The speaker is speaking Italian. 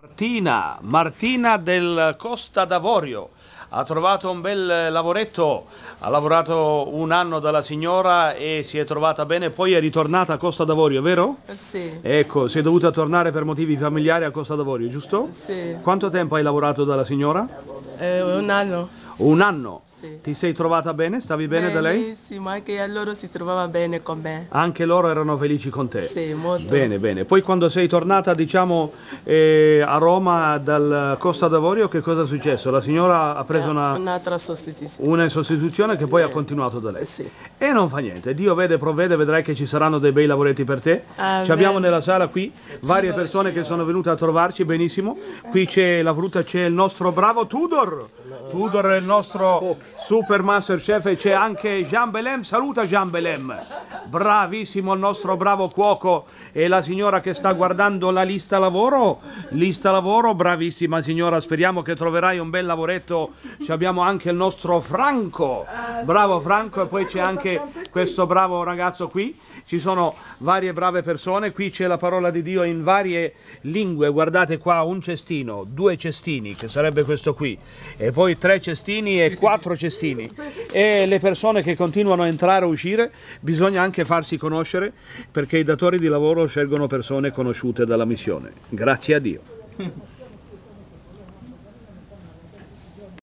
Martina del Costa d'Avorio ha trovato un bel lavoretto, ha lavorato un anno dalla signora e si è trovata bene, poi è ritornata a Costa d'Avorio, vero? Sì. Ecco, sei dovuta tornare per motivi familiari a Costa d'Avorio, giusto? Sì. Quanto tempo hai lavorato dalla signora? Un anno. Un anno? Sì. Ti sei trovata bene? Stavi bene da lei? Sì, ma anche loro si trovava bene con me. Anche loro erano felici con te? Sì, molto. Bene, bene. Poi quando sei tornata, diciamo, a Roma dal Costa d'Avorio, che cosa è successo? La signora ha preso un'altra sostituzione. Una sostituzione che poi ha continuato da lei. Sì. E non fa niente, Dio vede, provvede, vedrai che ci saranno dei bei lavoretti per te. Ci abbiamo nella sala qui varie persone che sono venute a trovarci, benissimo. Qui c'è la frutta, c'è il nostro bravo Tudor. Tudor è il nostro super master chef e c'è anche Jean Belem. Saluta Jean Belem. Bravissimo il nostro bravo cuoco e la signora che sta guardando la lista lavoro. Lista lavoro, bravissima signora, speriamo che troverai un bel lavoretto. Ci abbiamo anche il nostro Franco. Bravo Franco, e poi c'è anche questo bravo ragazzo qui. Ci sono varie brave persone, qui c'è la parola di Dio in varie lingue. Guardate qua, un cestino, 2 cestini, che sarebbe questo qui, e poi 3 cestini e 4 cestini. E le persone che continuano a entrare e uscire, bisogna anche farsi conoscere, perché i datori di lavoro scelgono persone conosciute dalla missione. Grazie a Dio.